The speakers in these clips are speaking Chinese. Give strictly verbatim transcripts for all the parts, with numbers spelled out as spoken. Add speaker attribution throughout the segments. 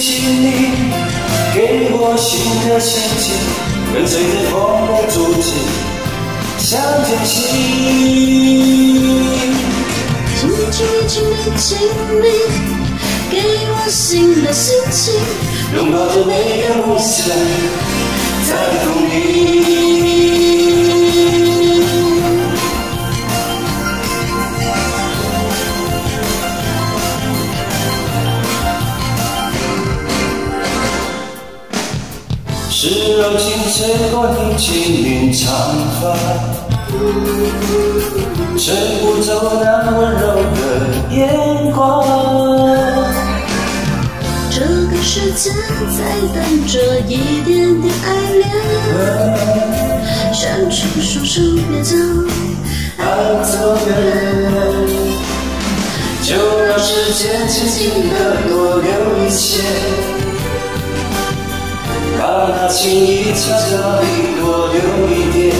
Speaker 1: 请你给我新的心情，跟随着风的足迹向前行。
Speaker 2: 请你，请你，请你，请你给我新的心情，
Speaker 1: 拥抱着每个梦想，在风里。是柔情吹过你轻盈长发，吹不走那温柔的眼光。
Speaker 2: 这个世界在等着一点点爱恋，伸出双手别将
Speaker 1: 爱走远，就让时间轻轻地多留一些。把那情意悄悄地多留一点，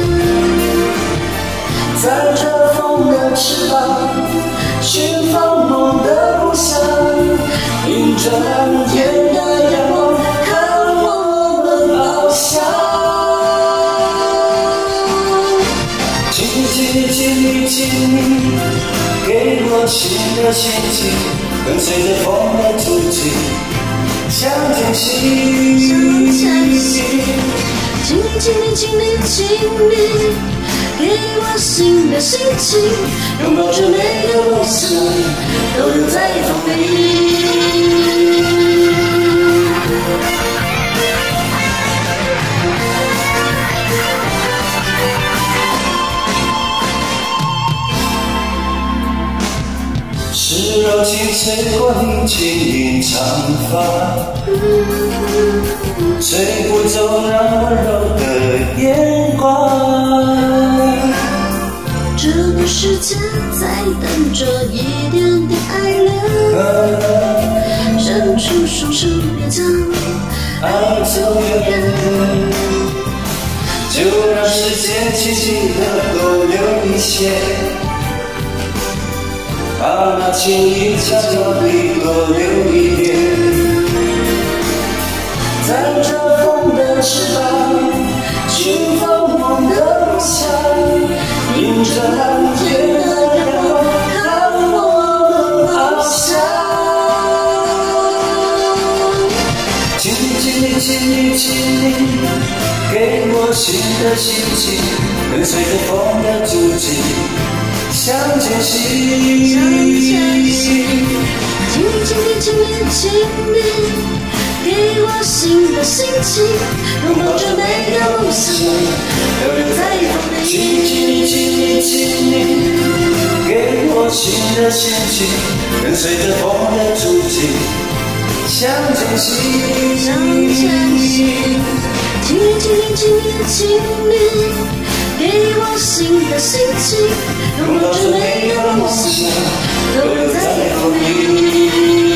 Speaker 1: 在这风的翅膀，寻访梦的故乡，迎着蓝天的阳光，看我们翱翔。请你，请你，请你，请你给我新的心情，跟随着风的足迹向前行。
Speaker 2: 请你，请你，请你，请你给我新的心情，拥抱着每个梦想，都留在风里。
Speaker 1: 是柔情吹过你轻盈长发，吹不走那温柔的眼光。
Speaker 2: 这个世界在等着一点点爱恋，伸出双手别将
Speaker 1: 爱走远，就让时间轻轻地多留一些。把那情意悄悄地多留一点，在这风的翅膀，寻访梦的故乡，迎着蓝天的阳光，看我们翱翔。请你，请你，请你，请你给我新的心情，跟随着风的足迹向前行。
Speaker 2: 请你，请你，请你，请你给我新的心情，拥抱着每个梦想，都留在风里。
Speaker 1: 请你，请你，请你给我新的心情，跟随着风的足迹向前行。
Speaker 2: 向前行。请你，请你，请你，请你给我新的心情，拥抱着每个梦想，都留在风里。